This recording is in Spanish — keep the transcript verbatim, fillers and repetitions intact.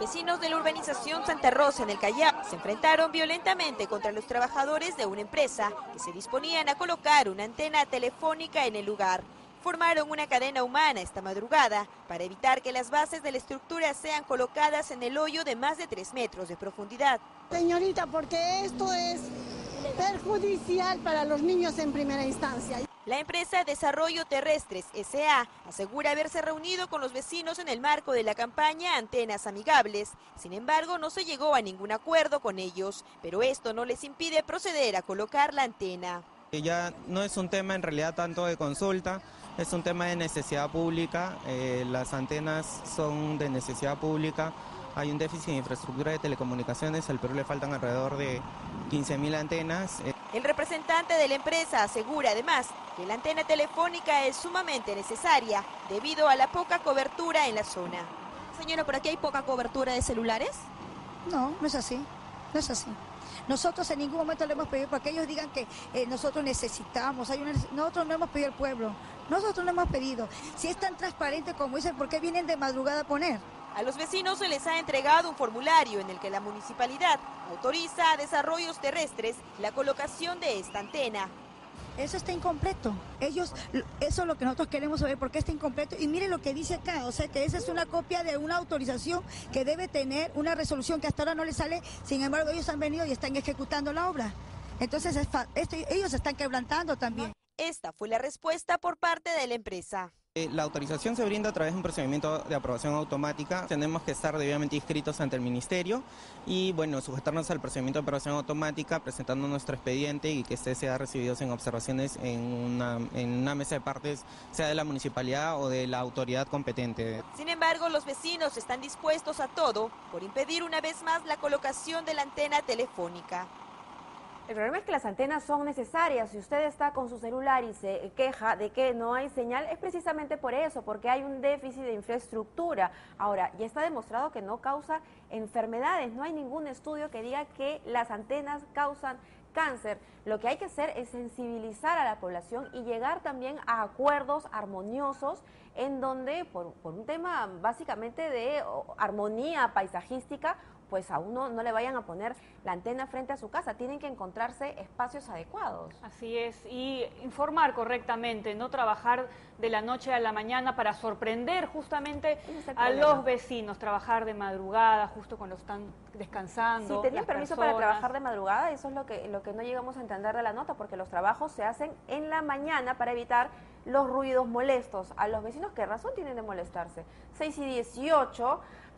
Vecinos de la urbanización Santa Rosa en el Callao se enfrentaron violentamente contra los trabajadores de una empresa que se disponían a colocar una antena telefónica en el lugar. Formaron una cadena humana esta madrugada para evitar que las bases de la estructura sean colocadas en el hoyo de más de tres metros de profundidad. Señorita, porque esto es perjudicial para los niños en primera instancia. La empresa Desarrollo Terrestres S A asegura haberse reunido con los vecinos en el marco de la campaña Antenas Amigables. Sin embargo, no se llegó a ningún acuerdo con ellos, pero esto no les impide proceder a colocar la antena. Ya no es un tema en realidad tanto de consulta, es un tema de necesidad pública. Eh, las antenas son de necesidad pública. Hay un déficit de infraestructura de telecomunicaciones, al Perú le faltan alrededor de quince mil antenas. El representante de la empresa asegura además que la antena telefónica es sumamente necesaria debido a la poca cobertura en la zona. Señora, ¿por aquí hay poca cobertura de celulares? No, no es así, no es así. Nosotros en ningún momento le hemos pedido, para que ellos digan que eh, nosotros necesitamos, hay una, nosotros no hemos pedido al pueblo, nosotros no hemos pedido. Si es tan transparente como dicen, ¿por qué vienen de madrugada a poner? A los vecinos se les ha entregado un formulario en el que la municipalidad autoriza a Desarrollos Terrestres la colocación de esta antena. Eso está incompleto. Ellos, eso es lo que nosotros queremos saber, por qué está incompleto. Y miren lo que dice acá, o sea que esa es una copia de una autorización que debe tener una resolución que hasta ahora no le sale. Sin embargo, ellos han venido y están ejecutando la obra. Entonces, es esto, ellos se están quebrantando también. Esta fue la respuesta por parte de la empresa. La autorización se brinda a través de un procedimiento de aprobación automática. Tenemos que estar debidamente inscritos ante el Ministerio y, bueno, sujetarnos al procedimiento de aprobación automática presentando nuestro expediente y que este sea recibido en observaciones en una, en una mesa de partes, sea de la municipalidad o de la autoridad competente. Sin embargo, los vecinos están dispuestos a todo por impedir una vez más la colocación de la antena telefónica. El problema es que las antenas son necesarias. Si usted está con su celular y se queja de que no hay señal, es precisamente por eso, porque hay un déficit de infraestructura. Ahora, ya está demostrado que no causa enfermedades. No hay ningún estudio que diga que las antenas causan cáncer. Lo que hay que hacer es sensibilizar a la población y llegar también a acuerdos armoniosos en donde, por, por un tema básicamente de armonía paisajística, pues a uno no le vayan a poner la antena frente a su casa, tienen que encontrarse espacios adecuados. Así es, y informar correctamente, no trabajar de la noche a la mañana para sorprender justamente a los vecinos, trabajar de madrugada, justo cuando están descansando. Si tenían permiso personas. para trabajar de madrugada, eso es lo que, lo que no llegamos a entender de la nota, porque los trabajos se hacen en la mañana para evitar los ruidos molestos. A los vecinos, ¿qué razón tienen de molestarse? seis y dieciocho...